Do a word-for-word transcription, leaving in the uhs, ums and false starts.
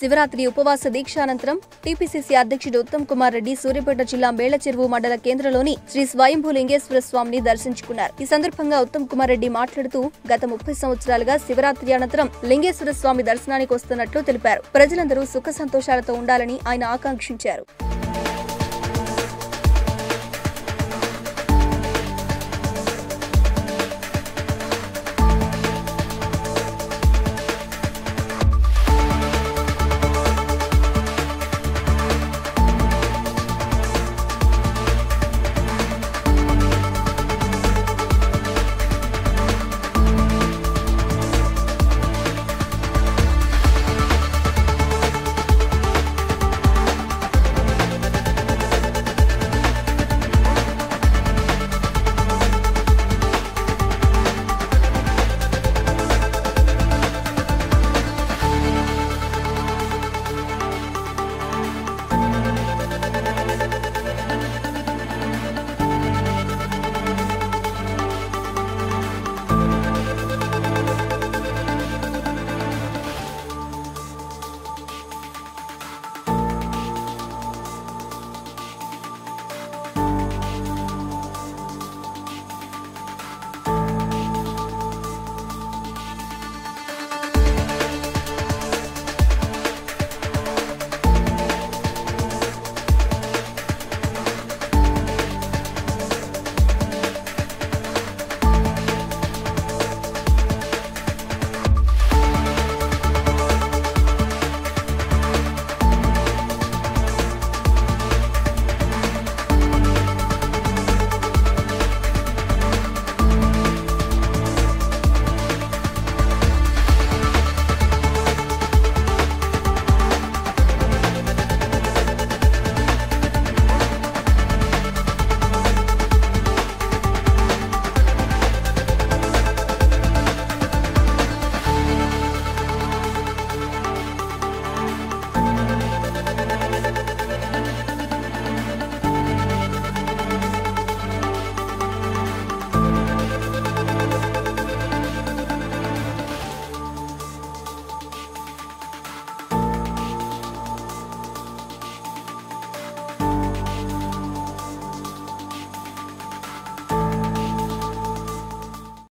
శివరాత్రి ఉపవాస దీక్ష అనంతరం టీపీసీసీ అధ్యక్షుడు ఉత్తమ్ కుమార్ రెడ్డి సూర్యాపేట జిల్లా మేళ్లచెరువు మండల కేంద్రంలోని శ్రీ స్వయంభూ లింగేశ్వర స్వామిని దర్శించుకున్నారు. ఈ సందర్భంగా ఉత్తమ్ కుమార్ రెడ్డి మాట్లాడుతూ గత ముప్పై సంవత్సరాలుగా శివరాత్రి అనంతరం లింగేశ్వర స్వామి దర్శనానికి వస్తున్నట్లు తెలిపారు. ప్రజలందరూ సుఖ సంతోషాలతో ఉండాలని ఆయన ఆకాంక్షించారు.